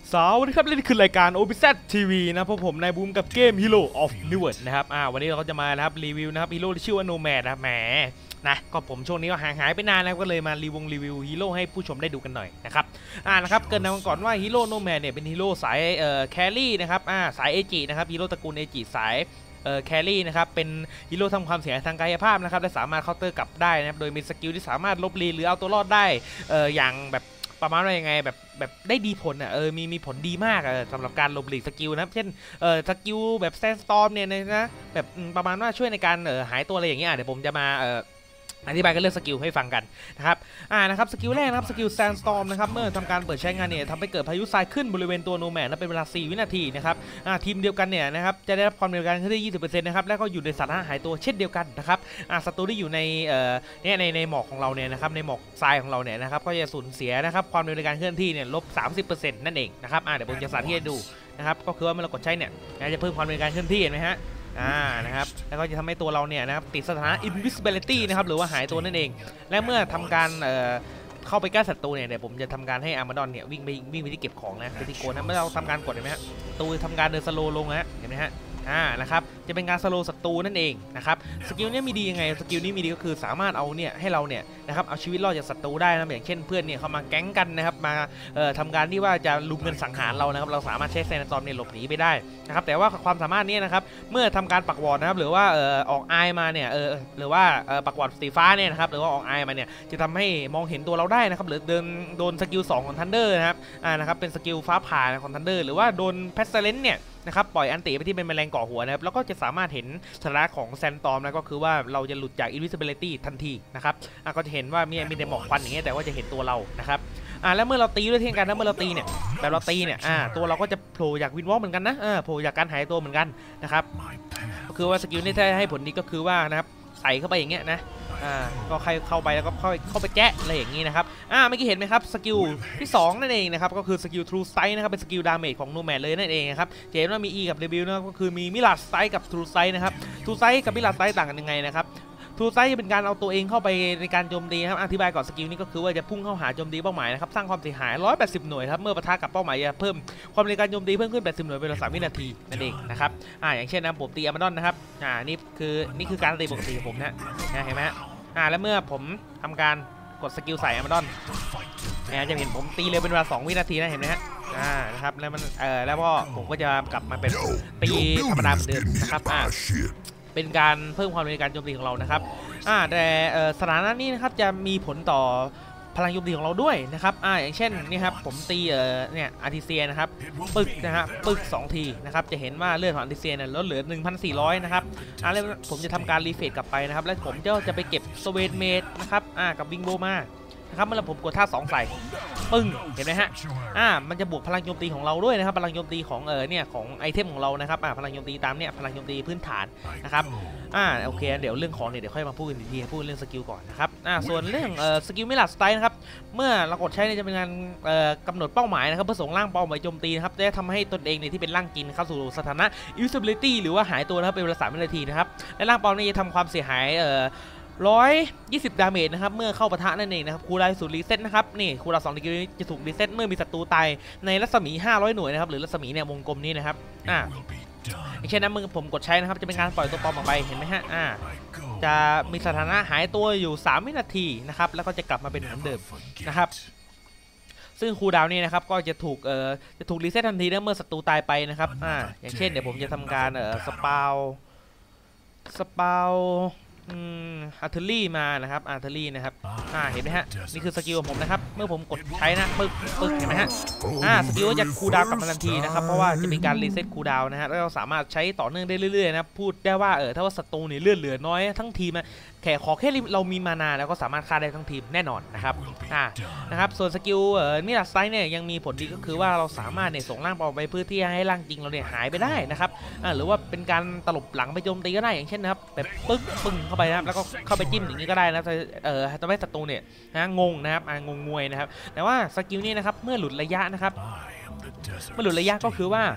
สวัสดีครับนี่คือรายการ OBZ TV นะพวกผมนายบูมกับเกม Hero of New World นะครับวันนี้เราก็จะมานะครับรีวิวนะครับฮีโร่ที่ชื่อว่า Nomad นะแหมนะก็ผมช่วงนี้ก็ห่างหายไปนานนะก็เลยมารีวิวฮีโร่ให้ผู้ชมได้ดูกันหน่อยนะครับนะครับเกินมาก่อนว่าฮีโร่ Nomad เนี่ยเป็นฮีโร่สายแครี่นะครับสายเอจินะครับฮีโร่ตระกูลเอจิสายแครี่นะครับเป็นฮีโร่ทำความเสียหายทางกายภาพนะครับและสามารถเคาน์เตอร์กลับได้นะครับโดยมีสกิลที่สามารถลบลีหรือเอาตัวรอดได้อย่างแบบประมาณว่ายังไงแบบได้ดีผลมีผลดีมากสำหรับการลบหลีกสกิลนะครับเช่นสกิลแบบแซนสตอร์มเนี่ยนะแบบประมาณว่าช่วยในการหายตัวอะไรอย่างเงี้ยเดี๋ยวผมจะมาอธิบายกันเรื่องสกิลให้ฟังกันนะครับนะครับสกิลแรกนะครับสกิลแซนสตอร์มนะครับเมื่อทำการเปิดใช้งานเนี่ยทำให้เกิดพายุทรายขึ้นบริเวณตัวโนแมดเป็นเวลา4 วินาทีนะครับทีมเดียวกันเนี่ยนะครับจะได้รับความเร็วการเคลื่อนที่ 20% นะครับและก็อยู่ในสถานะหายตัวเช่นเดียวกันนะครับศัตรูที่อยู่ในเนี่ยในหมอกของเราเนี่ยนะครับในหมอกทรายของเราเนี่ยนะครับก็จะสูญเสียนะครับความเร็วในการเคลื่อนที่เนี่ยลบ 30% นั่นเองนะครับเดี๋ยวผมจะสาธิตให้ดูนะครับก็คือว่าเมื่อเรากดใช้เนี่ยจะเพิ่มความเร็วในการเคลื่อนที่เห็นไหมฮะนะครับแล้วก็จะทำให้ตัวเราเนี่ยนะครับติดสถานะ invisibility นะครับหรือว่าหายตัวนั่นเองและเมื่อทำการเข้าไปใกล้ศัตรูเนี่ยเดี๋ยวผมจะทำการให้อาร์มาดอนเนี่ยวิ่งไปที่เก็บของนะไปที่โกนนะเมื่อเราทำการกดเห็นไหมฮะตัวทำการเดินสโลว์ลงนะเห็นไหมฮะนะครับจะเป็นการสโลว์ศัตรูนั่นเองนะครับสกิลนี้มีดียังไงสกิลนี้มีดีก็คือสามารถเอาเนี่ยให้เราเนี่ยนะครับเอาชีวิตรอดจากศัตรูได้นะอย่างเช่นเพื่อนเนี่ยเขามาแก๊งกันนะครับมาทำการที่ว่าจะลุมกันสังหารเรานะครับเราสามารถใช้แซนตอร์มเนี่ยหลบหนีไปได้นะครับแต่ว่าความสามารถนี้นะครับเมื่อทำการปักวอร์ดนะครับหรือว่าออกไอมาเนี่ยหรือว่าปักวอร์ดสีฟ้าเนี่ยนะครับหรือว่าออกไอมาเนี่ยจะทำให้มองเห็นตัวเราได้นะครับหรือโดนสกิล2ของทันเดอร์นะครับนะครับเป็นสกิลฟ้าผ่าของทันเดอร์หรือว่าโดนแพสเซเลนเนี่ยนะครับปล่อยอันติไปที่เป็นแมลงเกาะหัวนะครับแล้วก็จะสามารถเห็นสถานะของแซนตอร์มนะก็คือว่าเราจะหลุดจาก invisibility ทันทีนะครับก็จะเห็นว่ามีแต่หมอกควันอย่างเงี้ยแต่ว่าจะเห็นตัวเรานะครับแล้วเมื่อเราตีด้วยเช่นกันนะเมื่อเราตีเนี่ยแบบเราตีเนี่ยตัวเราก็จะโผล่จากวินวอล์กเหมือนกันนะโผล่จากการหายตัวเหมือนกันนะครับก็คือว่าสกิลนี้ถ้าให้ผลดีก็คือว่านะครับใส่เข้าไปอย่างเงี้ยนะก็ใครเข้าไปแล้วก็เข้าไปแกะอะไรอย่างงี้นะครับเมื่อกี้เห็นไหมครับสกิลที่2นั่นเองนะครับก็คือสกิล True Sight นะครับเป็นสกิลดาเมจของ Nomad เลยนั่นเองนะครับจะเห็นว่ามี E กับ W นะครับก็คือมี Mirage Sight กับ True Sight นะครับ True Sight กับ Mirage Sight ต่างกันยังไงนะครับTrue Sight เป็นการเอาตัวเองเข้าไปในการโจมตีครับอธิบายก่อนสกิลนี้ก็คือว่าจะพุ่งเข้าหาโจมตีเป้าหมายนะครับสร้างความเสียหาย180หน่วยครับเมื่อปะทะกับเป้าหมายจะเพิ่มความในการโจมตีเพิ่มขึ้น80หน่วยเป็นเวลา3 วินาทีนั่นเองนะครับอย่างเช่นนะผมตีอาร์มาดอนนะครับนี่คือการตีปกติของผมนะเห็นไหมแล้วเมื่อผมทำการกดสกิลใส่อาร์มาดอนจะเห็นผมตีเลยเป็นเวลา2 วินาทีนะเห็นไหมฮะนะครับแล้วมันแล้วก็ผมก็จะกลับมาเป็นตีธรรมดาเหมือนเดิมนะครับเป็นการเพิ่มความเร็วในการโจมตีของเรานะครับแต่สถานะนี้นะครับจะมีผลต่อพลังโจมตีของเราด้วยนะครับอย่างเช่นนี่ครับผมตีเนี่ยอาร์ติเซียนะครับปึกนะฮะปึก2 ทีนะครับจะเห็นว่าเลือดของอาร์ติเซียเนี่ยลดเหลือ 1,400 นะครับแล้วผมจะทำการรีเฟรชกลับไปนะครับแล้วผมจะไปเก็บสเวนเมดนะครับกับวิงโบมานะครับเมื่อผมกดท่า2ใส่ปึ้งเห็นไหมฮะมันจะบวกพลังโจมตีของเราด้วยนะครับพลังโจมตีของเนี่ยของไอเทมของเรานะครับพลังโจมตีตามเนี่ยพลังโจมตีพื้นฐานนะครับโอเคเดี๋ยวเรื่องของเนี่ยเดี๋ยวค่อยมาพูดกันอีกทีพูดเรื่องสกิลก่อนนะครับส่วนเรื่องสกิลมิลาสไตล์นะครับเมื่อเรากดใช้เนี่ยจะเป็นการกำหนดเป้าหมายนะครับเพื่อส่งร่างเป้าหมายโจมตีนะครับจะทำให้ตนเองเนี่ยที่เป็นร่างกินเข้าสู่สถานะ invisibility หรือว่าหายตัวนะครับเป็นเวลา3 วินาทีนะครับและร่างเป้านี้จะทำความเสียหาย120 ดาเมจนะครับเมื่อเข้าปะทะนั่นเองนะครับคูลดาวน์สูตรรีเซ็ตนะครับนี่คูลดาวน์2 ดีกรีจะถูกรีเซ็ตเมื่อมีศัตรูตายในรัศมี500หน่วยนะครับหรือรัศมีเนี่ยวงกลมนี้นะครับอย่างเช่นนั้นมึงผมกดใช้นะครับจะเป็นการปล่อยตัวปลอมออกไปเห็นไหมฮะจะมีสถานะหายตัวอยู่3 วินาทีนะครับแล้วก็จะกลับมาเป็นเหมือนเดิมนะครับซึ่งคูลดาวน์นี่นะครับก็จะถูกรีเซ็ตทันทีเมื่อศัตรูตายไปนะครับอย่างเช่นเดี๋ยวผมจะทำการสปาวอาร์เทอรี่มานะครับอาร์เทอรี่นะครับเห็นไหมฮะนี่คือสกิลของผมนะครับเมื่อผมกดใช้นะปึ๊กเห็นไหมฮะสกิลจะคูลดาวน์กลับมาทันทีนะครับเพราะว่าจะมีการรีเซ็ตคูลดาวน์นะฮะแล้วเราสามารถใช้ต่อเนื่องได้เรื่อยๆนะพูดได้ว่าถ้าว่าศัตรูเนี่ยเลือดเหลือน้อยทั้งทีมขอแค่เรามีมานาแล้วก็สามารถฆ่าได้ทั้งทีมแน่นอนนะครับนะครับส่วนสกิลมิราสไซด์เนี่ยยังมีผลดีก็คือว่าเราสามารถเนี่ยส่งร่างออกไปเพื่อที่ให้ร่างจริงเราเนี่ยหายไปได้นะครับหรือว่าเป็นการตลบหลังไปโจมตีก็ได้อย่างเช่นนะครับแบบปึ้งเข้าไปนะครับแล้วก็เข้าไปจิ้มอย่างนี้ก็ได้นะทำให้ศัตรูเนี่ยงงนะครับงงงวยนะครับแต่ว่าสกิลนี้นะครับเมื่อหลุดระยะนะครับเมื่อหลุดระยะก็คือว่า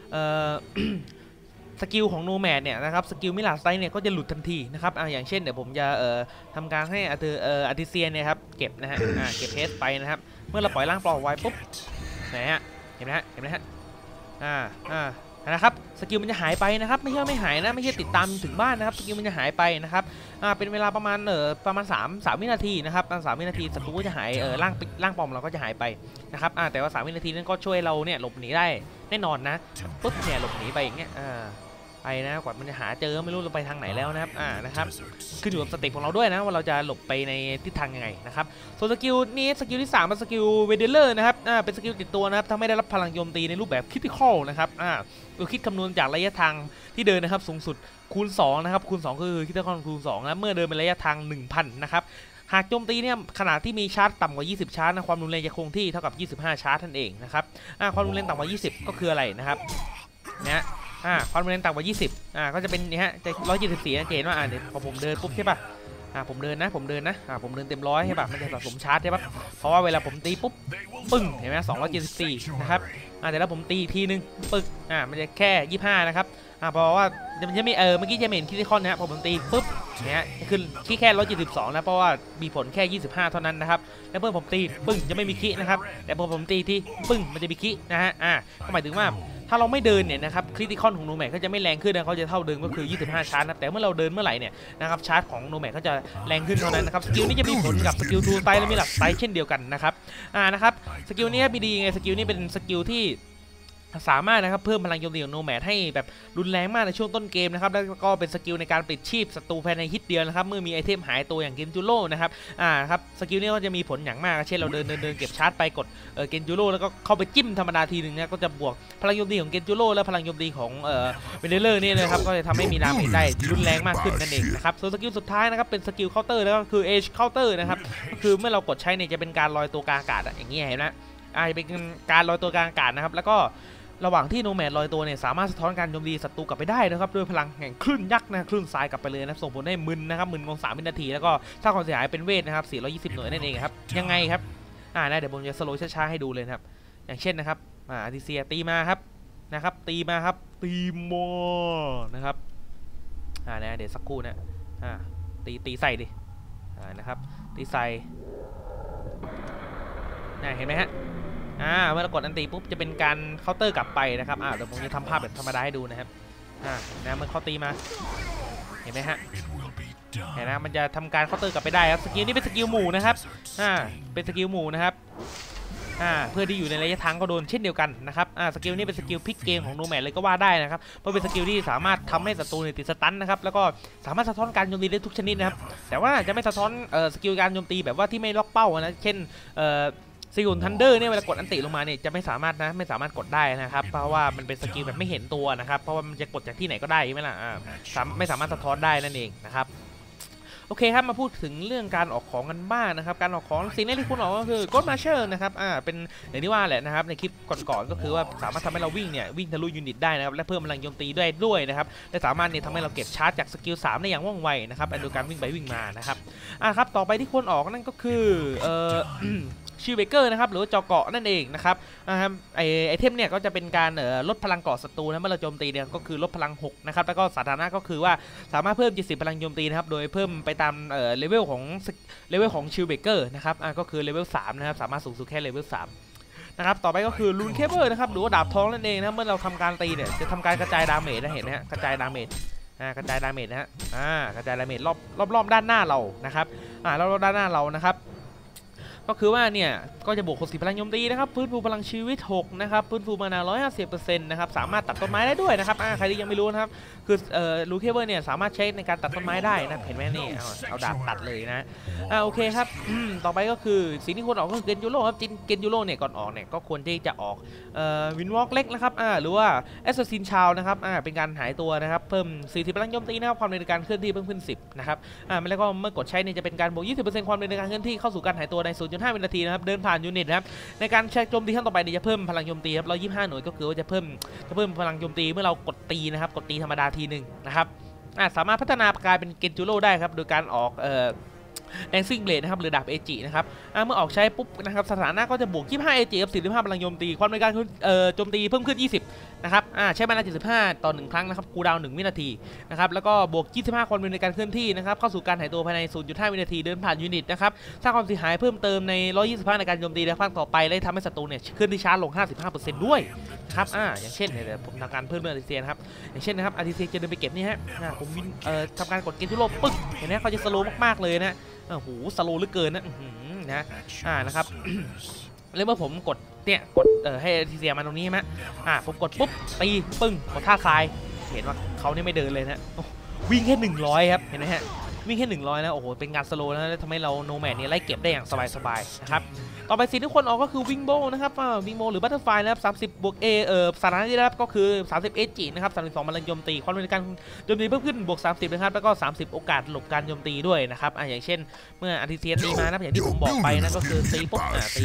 สกิลของโนแมดเนี่ยนะครับสกิลมิลาสไซเนี่ยก็จะหลุดทันทีนะครับอย่างเช่นเดี๋ยวผมจะทำการให้อาร์ติเซียเนี่ยครับเก็บนะฮะเก็บเฮสไปนะครับเมื่อเราปล่อยร่างปลอมไว้ปุ๊บไหนฮะเห็นไหมฮะนะครับสกิลมันจะหายไปนะครับไม่ใช่ไม่หายนะไม่ใช่ติดตามถึงบ้านนะครับสกิลมันจะหายไปนะครับเป็นเวลาประมาณ3 วินาทีนะครับ3 วินาทีศัตรูก็จะหายร่างปลอมเราก็จะหายไปนะครับแต่ว่า3 วินาทีนั้นก็ช่วยเราเนี่ยหลบหนีได้แน่นอนนะปุ๊บเนี่ยหลบหนีไปอย่างเงี้ยไปนะกว่ามันจะหาเจอไม่รู้เราไปทางไหนแล้วนะครับนะครับขึ้นอยู่กับสเต็ปของเราด้วยนะว่าเราจะหลบไปในทิศทางยังไงนะครับส่วนสกิลนี้สกิลที่3เป็นสกิลเวเดเลอร์นะครับเป็นสกิลติดตัวนะครับทำให้ได้รับพลังโจมตีในรูปแบบคริติคอลนะครับเราคิดคำนวณจากระยะทางที่เดินนะครับสูงสุดคูณ2นะครับคูณ2คือคริติคอลคูณ2นะเมื่อเดินเป็นระยะทาง 1,000 นะครับหากโจมตีเนี่ยขณะที่มีชาร์จต่ำกว่า20ชาร์จนะความรุนแรงจะคงที่เท่ากับ25ชาร์จนั่นเองนะครับความรุนแรงต่ำกว่า20ก็คืออะไรนะครับเนี่ยความรุนแรงต่ำกว่า20ก็จะเป็นนี่ฮะจะ174นะเจนว่าเดี๋ยวพอผมเดินปุ๊บใช่ป่ะผมเดินนะผมเดินเต็ม100ใช่ป่ะมันจะสะสมชาร์จใช่ป่ะเพราะว่าเวลาผมตีปุ๊บปึ้งเห็นไหม274นะครับแต่แล้วผมตีทีนึงปึ๊กมันจะแค่25นะครับเพราะว่ามันจะไม่เมื่อกี้จะเห็นคิติคอนนะพอผมตีปุ๊บเนี่ยขึ้นแค่172นะเพราะว่ามีผลแค่25เท่านั้นนะครับแล้วเมื่อผมตีปึ้งจะไม่มีคินะครับแต่พอผมตีที่ปึ้งมันจะมีคินะฮะก็หมายถึงว่าถ้าเราไม่เดินเนี่ยนะครับคริติคอนของโนแมดก็จะไม่แรงขึ้นนะเขาจะเท่าเดิมก็คือ25ชาร์จนะแต่เมื่อเราเดินเมื่อไหร่เนี่ยนะครับชาร์จของโนแมดก็จะแรงขึ้นเท่านั้นนะครับสกิลนี้จะมีผลกับสกิลทูไตและมีหลักไตเช่นเดียวกันนะครับนะครับสกิลนี้มีดียังไงสกิลนี้เป็นสกิลที่สามารถนะครับเพิ่มพลังโจมตีของโนแมดให้แบบรุนแรงมากในช่วงต้นเกมนะครับแล้วก็เป็นสกิลในการปิดชีพศัตรูภายในฮิตเดียวนะครับเมื่อมีไอเทมหายตัวอย่างเกนจูโร่นะครับครับสกิลนี้ก็จะมีผลอย่างมากเช่นเราเดินเก็บชาร์จไปกดเกนจูโร่แล้วก็เข้าไปจิ้มธรรมดาทีหนึ่งเนี่ยก็จะบวกพลังโจมตีของเกนจูโร่และพลังโจมตีของเวเดเลอร์นี่นะครับก็จะทำให้มีดาเมจได้รุนแรงมากขึ้นนั่นเองนะครับส่วนสกิลสุดท้ายนะครับเป็นสกิลเคาน์เตอร์แล้วก็คือเอชเคาน์เตอร์นะครับก็คือเมื่อเรากดใช้เนี่ยจะเป็นการลอยตัวกลางอากาศอย่างนี้เห็นไหมจะเป็นการลอยตัวกลางอากาศนะครับแล้วก็ระหว่างที่โนแมดลอยตัวเนี่ยสามารถสะท้อนการโจมตีศัตรูกลับไปได้นะครับด้วยพลังแห่งคลื่นยักษ์นะคลื่นทรายกลับไปเลยนะส่งผลให้มึนนะครับมึนของ3 วินาทีแล้วก็สร้างความเสียหายเป็นเวทนะครับ420หน่วยนั่นเองครับยังไงครับนะเดี๋ยวผมจะสโลว์ช้าๆให้ดูเลยครับอย่างเช่นนะครับอาร์ติเซียตีมาครับนะครับตีมาครับตีมอนะครับนะเดี๋ยวสักครู่นะตีใส่ดินะครับตีใส่เห็นไหมฮะเมื่อเรากดอันตีปุ๊บจะเป็นการเคาน์เตอร์กลับไปนะครับเดี๋ยวผมจะทำภาพแบบธรรมดาให้ดูนะครับเมื่อเขาตีมาเห็นไหมฮะเห็นนะมันจะทำการเคาน์เตอร์กลับไปได้ครับสกิลนี้เป็นสกิลหมู่นะครับเป็นสกิลหมู่นะครับเพื่อที่อยู่ในระยะทางก็โดนเช่นเดียวกันนะครับสกิลนี้เป็นสกิลพลิกเกมของโนแมดเลยก็ว่าได้นะครับเพราะเป็นสกิลที่สามารถทำให้ศัตรูติดสตันนะครับแล้วก็สามารถสะท้อนการโจมตีได้ทุกชนิดนะครับแต่ว่าจะไม่สะท้อนสกิลการโจมตีแบบว่าที่ไม่ล็อกเป้านะเช่นสกิลทันเดอร์เนี่ยเวลากดอันติลงมาเนี่ยจะไม่สามารถกดได้นะครับเพราะว่ามันเป็นสกิลแบบไม่เห็นตัวนะครับเพราะว่ามันจะกดจากที่ไหนก็ได้ใช่ไหมล่ะไม่สามารถสะท้อนได้นั่นเองนะครับโอเคครับมาพูดถึงเรื่องการออกของกันบ้างนะครับการออกของสิ่งแรกที่คุณออกก็คือโกดมาเชอร์นะครับเป็นอย่างที่ว่าแหละนะครับในคลิปก่อนๆก็คือว่าสามารถทำให้เราวิ่งทะลุยูนิตได้นะครับและเพิ่มพลังโจมตีด้วยนะครับและสามารถทำให้เราเก็บชาร์จจากสกิล3ได้อย่างว่องไวนะครับโดยการวิ่งไปวิ่งมานะครับครับต่อไปที่ควรออกนั่นก็คือชิลเบเกอร์นะครับหรือจอเกาะนั่นเองนะครับไอเทมเนี่ยก็จะเป็นการลดพลังเกาะศัตรูนะเมื่อเราโจมตีเนี่ยก็คือลดพลัง6นะครับแล้วก็สถานะก็คือว่าสามารถเพิ่ม70พลังโจมตีนะครับโดยเพิ่มไปตามเลเวลของชิลเบเกอร์นะครับก็คือเลเวล3นะครับสามารถสูงสุดแค่เลเวล3นะครับต่อไปก็คือลูนเคเบิลนะครับหรือว่าดาบทองนั่นเองนะเมื่อเราทำการตีเนี่ยจะทำการกระจายดาเมจนะเห็นไหมฮะกระจายดาเมจกระจายดาเมจนะฮะกระจายดาเมจรอบด้านหน้าเรานะครับรอบด้านหน้าเรานะครับก็คือว่าเนี่ยก็จะบวก60พลังโจมตีนะครับฟื้นฟูพลังชีวิต6นะครับฟื้นฟูมานา 150% นะครับสามารถตัดต้นไม้ได้ด้วยนะครับใครที่ยังไม่รู้นะครับคือลูเคเบิลเนี่ยสามารถใช้ในการตัดต้นไม้ได้นะเห็นไหมนี่เอาดาบตัดเลยนะโอเคครับต่อไปก็คือสิ่งที่ควรออกก็คือเกนยูโร่ครับเกนยูโร่เนี่ยก่อนออกเนี่ยก็ควรที่จะออกวินวอล์กเล็กนะครับหรือว่าแอสซัสซินชาวนะครับเป็นการหายตัวนะครับเพิ่ม40พลังโจมตีนะครับความเร็วในการเคลื่อนที่เพิ่มขึ้น10นะครับแล้วก็เมื่อกดใช้เนี่ยจะเป็นการบวก20%ความเร็วในการเคลื่อนที่เข้าสู่การหายตัวใน0.5 วินาทีนะครับเดินผ่านยูนิตนะครับในการใช้โจมตีขั้นต่อไปเนี่ยจะเพิ่มพลังโจมตีครับ125หน่วยก็คือว่าจะเพิ่มพลังโจมตีเมื่อเรากดตีนะครับกดตีธรรมดาทีหนึ่งนะครับสามารถพัฒนากลายเป็นเกนจูโร่ได้ครับโดยการออกแดงซิ่งเบลดนะครับหรือดาบเอจินะครับเมื่อออกใช้ปุ๊บนะครับสถานะก็จะบวก25เอจิกับ45พลังโจมตีความในการโจมตีเพิ่มขึ้น20นะครับใช้มานา75ต่อ1ครั้งนะครับคูลดาวน์1วินาทีนะครับแล้วก็บวก25ความเร็วในการเคลื่อนที่นะครับเข้าสู่การหายตัวภายใน 0.5 วินาทีเดินผ่านยูนิตนะครับสร้างความเสียหายเพิ่มเติมใน125ในการโจมตีในภาคต่อไปและทำให้ศัตรูเนี่ยเคลื่อนที่ช้าลง 55% ด้วยนะครับอย่างเช่นเนี่ยผมทำการเพิ่มเรื่องอาร์ติเซียนะครับอย่างเช่นนะครับอาร์ติเซียจะเดินไปเก็บนี่ฮะผมทำการกดเกมทุโรปึ๊กเห็นไหมเขาจะสโลว์มากๆเลยนะโอ้โหสโลว์เหลือเกินนะนะครับ แล้วเมื่อผมกดเนี่ยกดให้อาร์ติเซียมาตรงนี้ใช่ไหมผมกดปุ๊บตีปึ้งกดท่าทรายเห็นว่าเขาเนี่ยไม่เดินเลยนะวิ่งแค่100ครับเห็นไหมฮะวิ่งแค่100นะโอ้โหเป็นการสโลว์นะทำให้เราโนแมดเนี่ยไล่เก็บได้อย่างสบายๆนะครับต่อไปสิ่งที่คนออกก็คือวิงโบนะครับวิงโบหรือบัตเตอร์ไฟนะครับ30บวกสถานะที่ได้รับก็คือ30เอจินะครับ32พลังโจมตีความเร็วในการโจมตีเพิ่มขึ้นบวก30นะครับแล้วก็30โอกาสหลบการโจมตีด้วยนะครับอย่างเช่นเมื่ออาร์ติเซียตีมานะอย่างที่ผมบอกไปนะก็คือตีปุ๊บ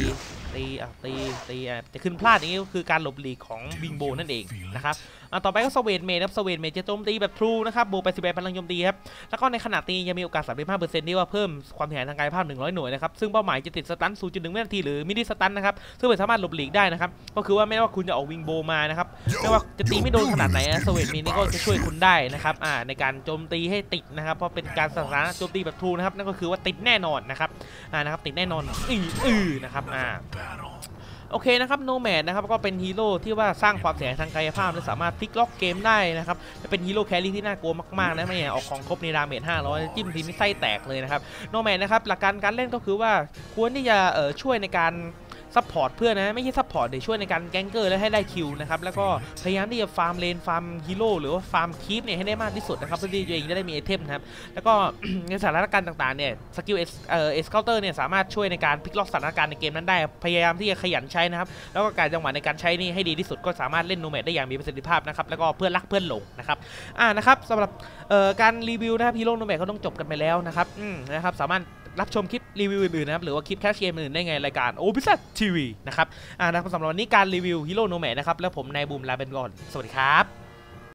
ตีจะขึ้นพลาดอย่างนี้ก็คือการหลบหลีกของวิงโบนั่นเองนะครับต่อไปก็สเวตเมย์ครับสเวตเมย์จะโจมตีแบบทรูนะครับบวกไป18พลังโจมตีครับแล้วก็ในขณะตียังมีโอกาส 35% ที่ว่าเพิ่มความเสียหายทางกายภาพ100หน่วยนะครับซึ่งเป้าหมายจะติดสตัน 0.1 วินาทีหรือมินิสตันนะครับซึ่งไม่สามารถหลบหลีกได้นะครับก็คือว่าไม่ว่าคุณจะออกวิงโบมานะครับไม่ว่าจะตีไม่โดนขนาดไหนสเวตเมย์นี่ก็จะช่วยคุณได้นะครับในการโจมตีให้ติดนะครับเพราะเป็นการสถานะโจมตีแบบทรูนะครับนั่นก็คือว่าติดแน่นอนนะครับติดแน่นอนนะครับโอเคนะครับโนแมดนะครับก็เป็นฮีโร่ที่ว่าสร้างความเสียหายทางกายภาพและสามารถพลิกล็อกเกมได้นะครับเป็นฮีโร่แครี่ที่น่ากลัวมากๆนะไม่ออกของครบในดาเมจ500จิ้มทีมไส้แตกเลยนะครับโนแมดนะครับหลักการเล่นก็คือว่าควรที่จะช่วยในการซัพพอร์ตเพื่อนนะไม่ใช่ซัพพอร์ตเดี๋ยวช่วยในการแก๊งเกอร์และให้ได้คิวนะครับแล้วก็พยายามที่จะฟาร์มเลนฟาร์มฮีโร่หรือว่าฟาร์มคีปเนี่ยให้ได้มากที่สุดนะครับเพื่อที่ตัวเองจะได้มีไอเทมนะครับแล้วก็ในสถานการณ์ต่างๆเนี่ยสกิลเอสเคาน์เตอร์เนี่ยสามารถช่วยในการพลิกล็อกสถานการณ์ในเกมนั้นได้พยายามที่จะขยันใช้นะครับแล้วก็การจังหวะในการใช้นี่ให้ดีที่สุดก็สามารถเล่นโนแมดได้อย่างมีประสิทธิภาพนะครับแล้วก็เพื่อนรักเพื่อนหลงนะครับนะครับสำหรับการรีวิวนะครับฮีโร่โนแมดก็ต้องจบกันไปแล้วนะครับนะครับสามารถรับชมคลิปรีวิวอื่นๆนะครับหรือว่าคลิปแคชเกมอื่นได้ไงรายการ Obiset TV นะครับสำหรับวันนี้การรีวิวฮีโร่โนแมดนะครับแล้วผมนายบูมลาเบนก่อนสวัสดีครับ